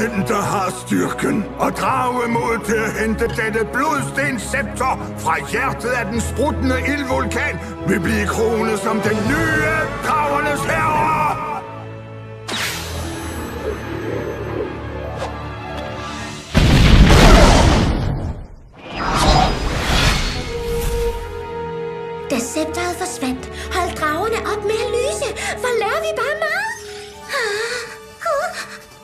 Den, der har styrken og dragemod til at hente dette blodstensscepter fra hjertet af den spruttende ildvulkan, vil blive kronet som den nye dragernes herre! Da scepteret forsvandt, holdt dragerne op med at lyse. Hvor lærer vi bare meget?